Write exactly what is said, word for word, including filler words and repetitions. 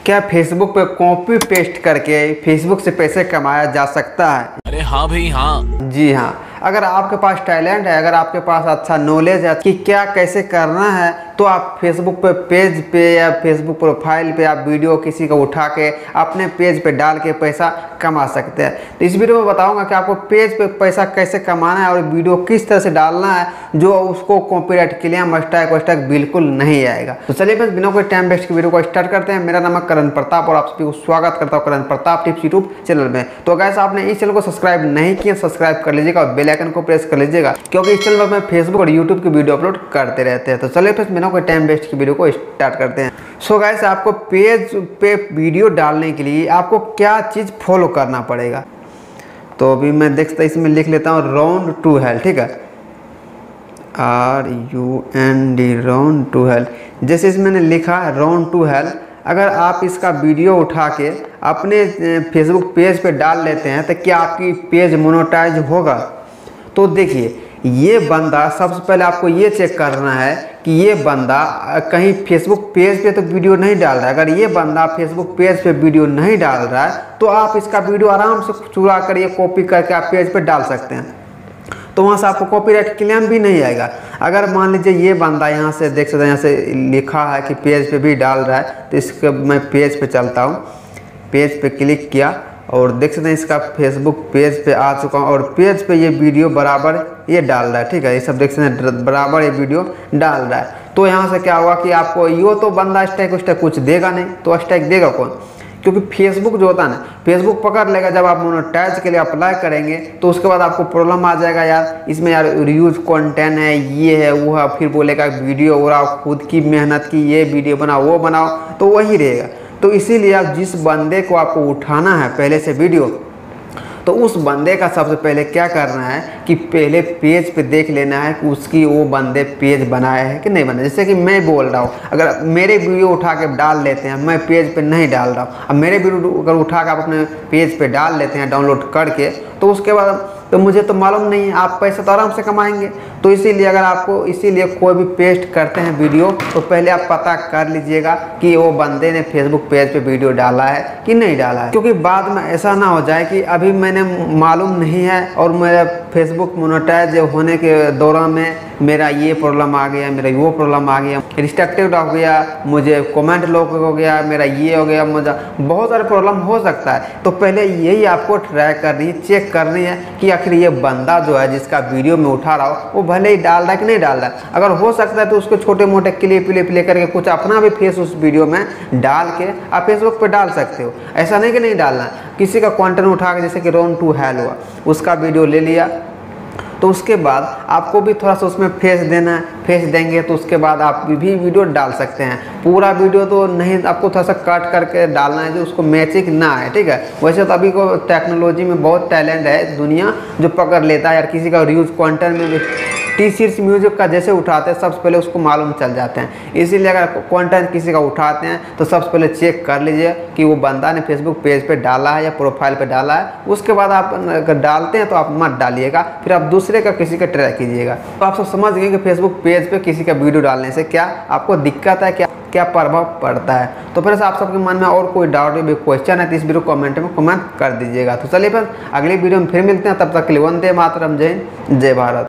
क्या फेसबुक पे copy paste करके फेसबुक से पैसे कमाया जा सकता है? अरे हाँ भाई हाँ। जी हाँ, अगर आपके पास टैलेंट है, अगर आपके पास अच्छा नॉलेज है कि क्या कैसे करना है, तो आप फेसबुक पे पेज पे या फेसबुक प्रोफाइल पे आप वीडियो किसी का उठा के अपने पेज पे डाल के पैसा कमा सकते हैं। तो इस वीडियो में बताऊंगा कि आपको पेज पे पैसा कैसे कमाना है और वीडियो किस तरह से डालना है जो उसको कॉपीराइट क्लेम स्ट्राइक स्ट्राइक बिल्कुल नहीं आएगा। तो चलिए बस बिना कोई टाइम वेस्ट की वीडियो को स्टार्ट करते हैं। मेरा नाम है करण प्रताप और आप सभी को स्वागत करता हूँ Karan Pratap tips YouTube channel में। तो गाइस, आपने इस चैनल को सब्सक्राइब नहीं किया, सब्सक्राइब कर लीजिएगा और बेल आइकन को प्रेस कर लीजिएगा, क्योंकि इस चैनल पर मैं फेसबुक और यूट्यूब की वीडियो अपलोड करते रहते हैं। तो चलिए फिर बिना कोई टाइम वेस्ट की वीडियो को स्टार्ट करते हैं। सो गाइस, आपको पेज पे वीडियो डालने के लिए आपको क्या चीज़ फॉलो करना पड़ेगा, तो अभी मैं देखता इसमें लिख लेता हूँ राउंड टू हेल्थ। ठीक है, R U N D round to health. जैसे इसमें मैंने लिखा है राउंड टू हेल्थ, अगर आप इसका वीडियो उठा के अपने फेसबुक पेज पे डाल लेते हैं तो क्या आपकी पेज मोनेटाइज होगा? तो देखिए, ये बंदा सबसे पहले आपको ये चेक करना है कि ये बंदा कहीं फेसबुक पेज पे तो वीडियो नहीं डाल रहा है। अगर ये बंदा फेसबुक पेज पे वीडियो नहीं डाल रहा है तो आप इसका वीडियो आराम से चुरा कर ये कॉपी करके आप पेज पे डाल सकते हैं, तो वहाँ से आपको कॉपीराइट क्लेम भी नहीं आएगा। अगर मान लीजिए ये बंदा यहाँ से देख सकते हैं, यहाँ से लिखा है कि पेज पे भी डाल रहा है, तो इसके मैं पेज पे चलता हूँ। पेज पे क्लिक किया और देख सकते हैं इसका फेसबुक पेज पे आ चुका हूँ और पेज पे ये वीडियो बराबर ये डाल रहा है। ठीक है, ये सब देख सकते हैं बराबर ये वीडियो डाल रहा है। तो यहाँ से क्या होगा कि आपको यो तो बंदा स्ट्राइक स्ट्राइक कुछ देगा नहीं, तो स्ट्राइक देगा कौन? क्योंकि फेसबुक जो होता है ना, फेसबुक पकड़ लेगा। जब आप मोनेटाइज के लिए अप्लाई करेंगे तो उसके बाद आपको प्रॉब्लम आ जाएगा, यार इसमें यार रीयूज कंटेंट है, ये है वो है, फिर बोलेगा वीडियो और आप खुद की मेहनत की ये वीडियो बनाओ वो बनाओ, तो वही रहेगा। तो इसीलिए आप जिस बंदे को आपको उठाना है पहले से वीडियो, तो उस बंदे का सबसे पहले क्या करना है कि पहले पेज पे देख लेना है कि उसकी वो बंदे पेज बनाया है कि नहीं बनाया। जैसे कि मैं बोल रहा हूँ, अगर मेरे वीडियो उठा के डाल लेते हैं, मैं पेज पे नहीं डाल रहा हूँ, अब मेरे वीडियो अगर उठा के आप अपने पेज पे डाल लेते हैं डाउनलोड करके, तो उसके बाद तो मुझे तो मालूम नहीं है, आप पैसा तो आराम से कमाएंगे। तो इसीलिए अगर आपको इसीलिए कोई भी पेस्ट करते हैं वीडियो, तो पहले आप पता कर लीजिएगा कि वो बंदे ने फेसबुक पेज पे वीडियो डाला है कि नहीं डाला है, क्योंकि बाद में ऐसा ना हो जाए कि अभी मैंने मालूम नहीं है और मेरा फेसबुक मोनेटाइज होने के दौरान में मेरा ये प्रॉब्लम आ गया, मेरा वो प्रॉब्लम आ गया, रिस्ट्रिक्टेड हो गया, मुझे कमेंट लॉक हो गया, मेरा ये हो गया, मुझे बहुत सारे प्रॉब्लम हो सकता है। तो पहले यही आपको ट्राई करनी है, चेक करनी है कि आखिर ये बंदा जो है जिसका वीडियो में उठा रहा हो वो भले ही डाल रहा है कि नहीं डाल रहा है। अगर हो सकता है तो उसको छोटे मोटे क्लिप क्लिप ले करके कुछ अपना भी फेस उस वीडियो में डाल के आप फेसबुक पे डाल सकते हो। ऐसा नहीं कि नहीं डालना है। किसी का कंटेंट उठा के, जैसे कि राउंड टू हेल्थ हुआ, उसका वीडियो ले लिया, तो उसके बाद आपको भी थोड़ा सा उसमें फेस देना है। फेस देंगे तो उसके बाद आप भी वीडियो डाल सकते हैं। पूरा वीडियो तो नहीं, आपको थोड़ा सा कट करके डालना है जो उसको मैचिंग ना है। ठीक है, वैसे तो अभी को टेक्नोलॉजी में बहुत टैलेंट है दुनिया जो पकड़ लेता है यार, किसी का रीयूज कंटेंट में भी टी सीरीज म्यूजिक का जैसे उठाते हैं सबसे पहले उसको मालूम चल जाते हैं। इसीलिए अगर कंटेंट किसी का उठाते हैं तो सबसे पहले चेक कर लीजिए कि वो बंदा ने फेसबुक पेज पे डाला है या प्रोफाइल पे डाला है। उसके बाद आप अगर डालते हैं तो आप मत डालिएगा, फिर आप दूसरे का किसी का ट्राई कीजिएगा। तो आप सब समझ गए कि फेसबुक पेज पे किसी का वीडियो डालने से क्या आपको दिक्कत है, क्या क्या प्रभाव पड़ता है। तो फिर आप सबके मन में और कोई डाउट या क्वेश्चन है तो इस वीडियो कमेंट में कमेंट कर दीजिएगा। तो चलिए फिर अगली वीडियो में फिर मिलते हैं, तब तक के लिए वंदे मातरम, जय हिंद, जय भारत।